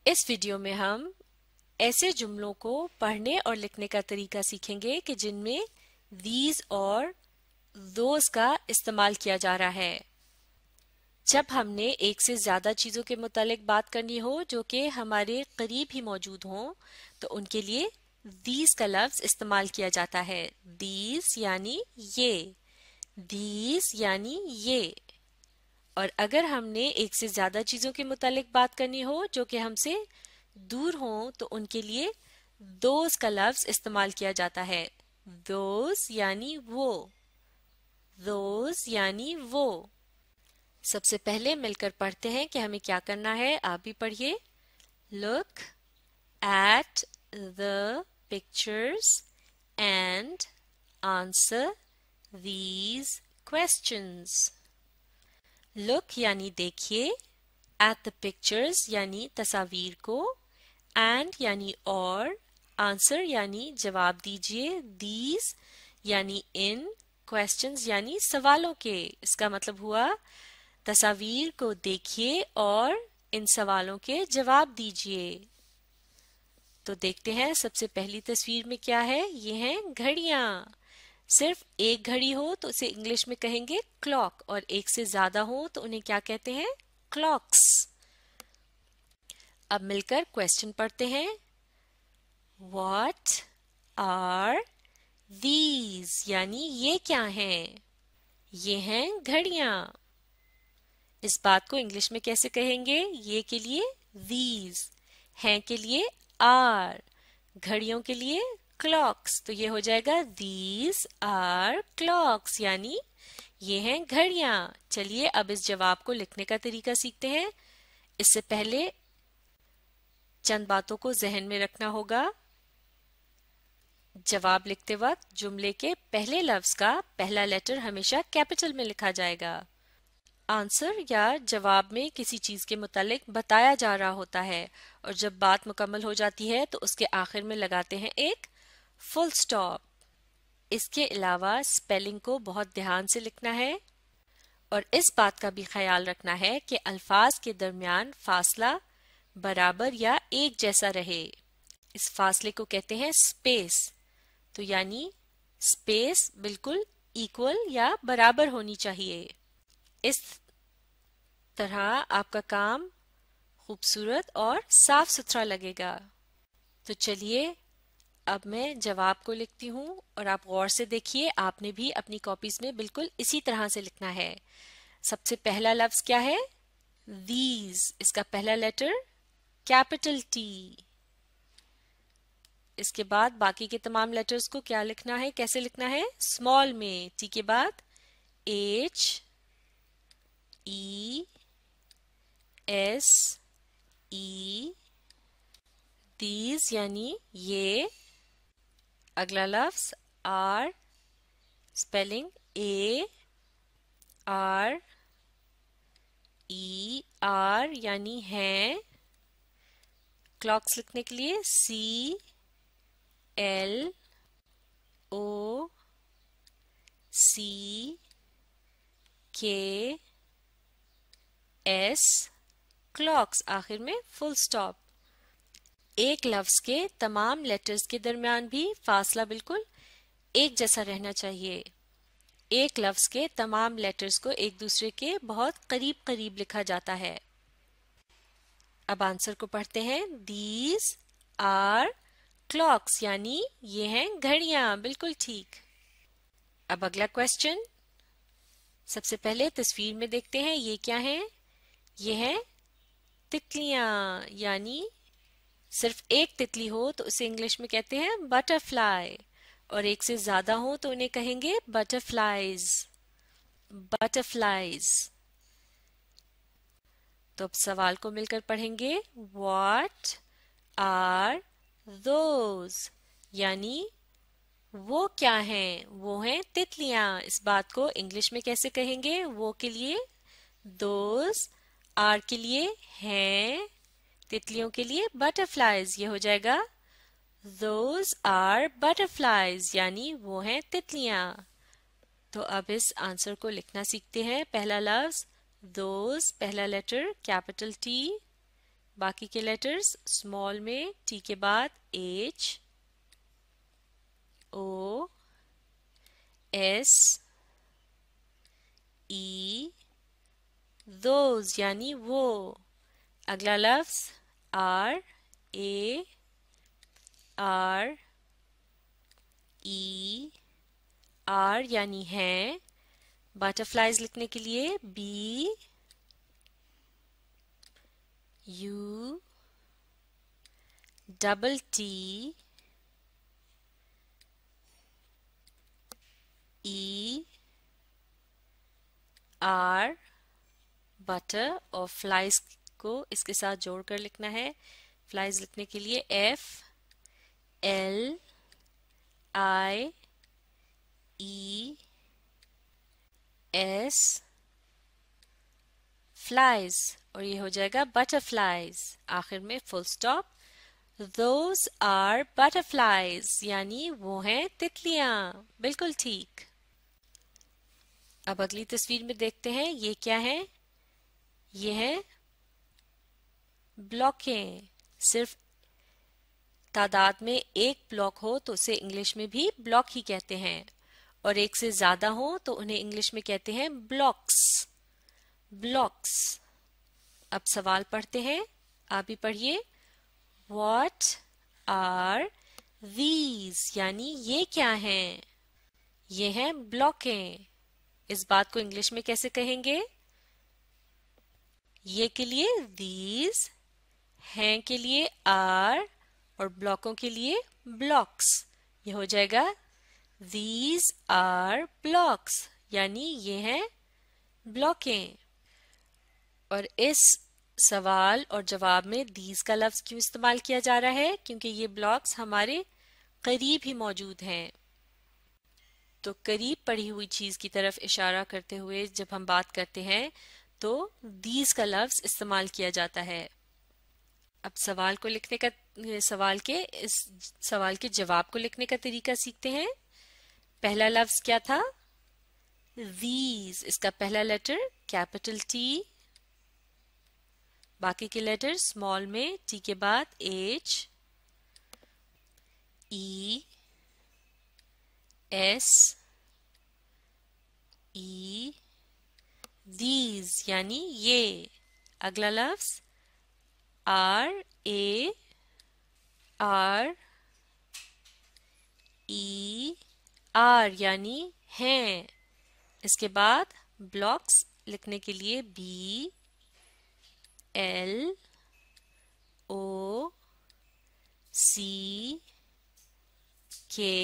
इस वीडियो में हम ऐसे जुमलों को पढ़ने और लिखने का तरीका सीखेंगे कि जिनमें these और those का इस्तेमाल किया जा रहा है। जब हमने एक से ज़्यादा चीज़ों के मुतालिक बात करनी हो जो कि हमारे करीब ही मौजूद हों, तो उनके लिए these का लफ्ज़ इस्तेमाल किया जाता है। these यानी ये, these यानी ये। और अगर हमने एक से ज़्यादा चीज़ों के मुतालिक बात करनी हो जो कि हमसे दूर हों, तो उनके लिए those का लफ्ज़ इस्तेमाल किया जाता है। those यानी वो, those यानी वो। सबसे पहले मिलकर पढ़ते हैं कि हमें क्या करना है। आप भी पढ़िए। Look at the pictures and answer these questions. Look यानी देखिए, at the pictures यानी तस्वीर को, and यानी और, answer यानी जवाब दीजिए, these यानी इन, questions यानी सवालों के। इसका मतलब हुआ तस्वीर को देखिए और इन सवालों के जवाब दीजिए। तो देखते हैं सबसे पहली तस्वीर में क्या है। ये हैं घड़ियां। सिर्फ एक घड़ी हो तो उसे इंग्लिश में कहेंगे क्लॉक, और एक से ज्यादा हो तो उन्हें क्या कहते हैं, क्लॉक्स। अब मिलकर क्वेश्चन पढ़ते हैं। What are these यानी ये क्या हैं। ये हैं घड़ियां। इस बात को इंग्लिश में कैसे कहेंगे। ये के लिए these, हैं के लिए are, घड़ियों के लिए clocks। तो ये हो जाएगा these are clocks यानी ये हैं घड़ियां। चलिए अब इस जवाब को लिखने का तरीका सीखते हैं। इससे पहले चंद बातों को जहन में रखना होगा। जवाब लिखते वक्त जुमले के पहले लफ्ज का पहला लेटर हमेशा कैपिटल में लिखा जाएगा। आंसर या जवाब में किसी चीज के मुतालिक बताया जा रहा होता है, और जब बात मुकम्मल हो जाती है तो उसके आखिर में लगाते हैं एक फुल स्टॉप। इसके अलावा स्पेलिंग को बहुत ध्यान से लिखना है, और इस बात का भी ख्याल रखना है कि अल्फाज के दरमियान फासला बराबर या एक जैसा रहे। इस फासले को कहते हैं स्पेस। तो यानी स्पेस बिल्कुल इक्वल या बराबर होनी चाहिए। इस तरह आपका काम खूबसूरत और साफ सुथरा लगेगा। तो चलिए अब मैं जवाब को लिखती हूँ, और आप गौर से देखिए, आपने भी अपनी कॉपीज में बिल्कुल इसी तरह से लिखना है। सबसे पहला लफ्ज क्या है, these। इसका पहला लेटर कैपिटल टी। इसके बाद बाकी के तमाम लेटर्स को क्या लिखना है, कैसे लिखना है, स्मॉल में। टी के बाद H E S E, these यानी ये। अगला लफ्ज R, spelling A R E R यानी है। क्लॉक्स लिखने के लिए C L O C K S, clocks, आखिर में फुल स्टॉप। एक लफ्ज के तमाम लेटर्स के दरमियान भी फासला बिल्कुल एक जैसा रहना चाहिए। एक लफ्ज के तमाम लेटर्स को एक दूसरे के बहुत करीब करीब लिखा जाता है। अब आंसर को पढ़ते हैं। These are clocks यानी ये हैं घड़ियां। बिल्कुल ठीक। अब अगला क्वेश्चन। सबसे पहले तस्वीर में देखते हैं ये क्या है। ये है तितलियां, यानी सिर्फ एक तितली हो तो उसे इंग्लिश में कहते हैं बटरफ्लाई, और एक से ज्यादा हो तो उन्हें कहेंगे बटरफ्लाइज। बटरफ्लाइज। तो अब सवाल को मिलकर पढ़ेंगे। What are those यानी वो क्या हैं। वो हैं तितलियां। इस बात को इंग्लिश में कैसे कहेंगे। वो के लिए those, आर के लिए हैं, तितलियों के लिए बटरफ्लाइज। ये हो जाएगा those are butterflies यानी वो हैं तितलियां। तो अब इस आंसर को लिखना सीखते हैं। पहला लफ्ज those, पहला लेटर कैपिटल टी, बाकी के लेटर्स स्मॉल में टी के बाद H, O, S, E, those यानी वो। अगला लफ्ज R, A, R, E, are यानी है। बटरफ्लाइज लिखने के लिए B, U, double T, E, R, butter और फ्लाइज को इसके साथ जोड़कर लिखना है। फ्लाइज लिखने के लिए F, L, I, E, S, flies, और ये हो जाएगा बटरफ्लाइज। आखिर में full stop. Those are butterflies यानी वो हैं तितलियां। बिल्कुल ठीक। अब अगली तस्वीर में देखते हैं ये क्या है। ये है ब्लॉकें। सिर्फ तादाद में एक ब्लॉक हो तो उसे इंग्लिश में भी ब्लॉक ही कहते हैं, और एक से ज्यादा हो तो उन्हें इंग्लिश में कहते हैं ब्लॉक्स। ब्लॉक्स। अब सवाल पढ़ते हैं, आप भी पढ़िए। What are these यानी ये क्या हैं। ये हैं ब्लॉकें। इस बात को इंग्लिश में कैसे कहेंगे। ये के लिए these, हैं के लिए are, और ब्लॉकों के लिए blocks। ये हो जाएगा these are blocks यानी ये हैं ब्लॉकें। और इस सवाल और जवाब में these का लफ्ज क्यों इस्तेमाल किया जा रहा है, क्योंकि ये ब्लॉक्स हमारे करीब ही मौजूद हैं। तो करीब पड़ी हुई चीज की तरफ इशारा करते हुए जब हम बात करते हैं तो these का लफ्ज इस्तेमाल किया जाता है। अब सवाल को लिखने का इस सवाल के जवाब को लिखने का तरीका सीखते हैं। पहला लफ्ज क्या था। these। इसका पहला लेटर कैपिटल टी, बाकी के लेटर स्मॉल में टी के बाद H, E, S, E, these यानी ये। अगला लफ्ज R, A, R, E, are यानी हैं। इसके बाद ब्लॉक्स लिखने के लिए बी, एल, ओ, सी, के,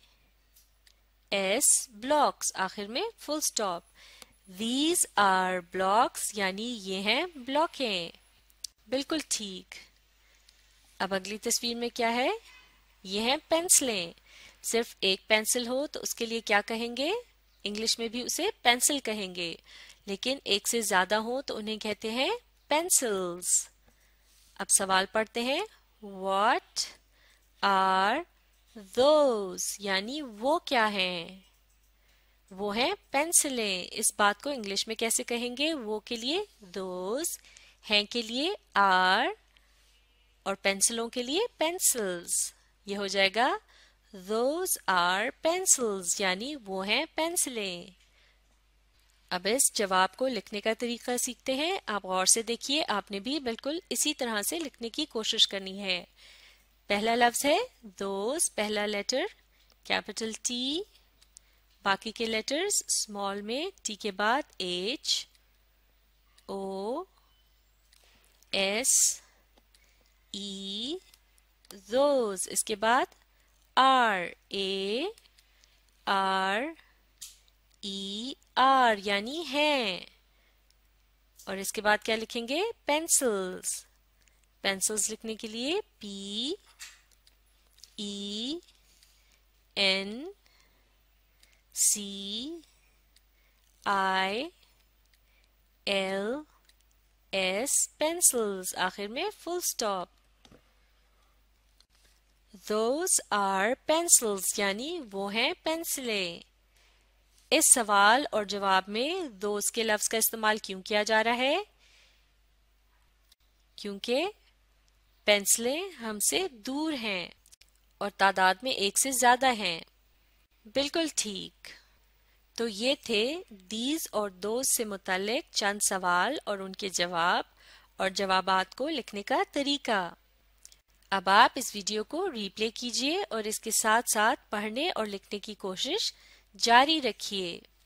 एस, ब्लॉक्स। आखिर में full stop. These are blocks यानी ये हैं ब्लॉकें। बिल्कुल ठीक। अब अगली तस्वीर में क्या है। ये हैं पेंसिलें। सिर्फ एक पेंसिल हो तो उसके लिए क्या कहेंगे। इंग्लिश में भी उसे पेंसिल कहेंगे, लेकिन एक से ज्यादा हो तो उन्हें कहते हैं पेंसिल्स। अब सवाल पढ़ते हैं। What are those यानी वो क्या हैं। वो हैं पेंसिलें। इस बात को इंग्लिश में कैसे कहेंगे। वो के लिए those, हैं के लिए are, और पेंसिलों के लिए pencils। ये हो जाएगा those are pencils यानी वो हैं पेंसिलें। अब इस जवाब को लिखने का तरीका सीखते हैं। आप गौर से देखिए, आपने भी बिल्कुल इसी तरह से लिखने की कोशिश करनी है। पहला लफ्ज है those, पहला लेटर कैपिटल टी, बाकी के लेटर्स स्मॉल में टी के बाद H, O, S, E, those। इसके बाद R, A, R, E, are यानी हैं। और इसके बाद क्या लिखेंगे। पेंसिल्स। पेंसिल्स लिखने के लिए P, E, N, C, I, L, S, pencils. आखिर में full stop. Those are pencils यानी वो हैं पेंसिलें। इस सवाल और जवाब में those के लफ्ज का इस्तेमाल क्यों किया जा रहा है। क्योंकि पेंसिलें हमसे दूर हैं और तादाद में एक से ज्यादा हैं। बिल्कुल ठीक। तो ये थे दीज और दोज से मुतालिक चंद सवाल और उनके जवाब और जवाबात को लिखने का तरीका। अब आप इस वीडियो को रीप्ले कीजिए और इसके साथ साथ पढ़ने और लिखने की कोशिश जारी रखिए।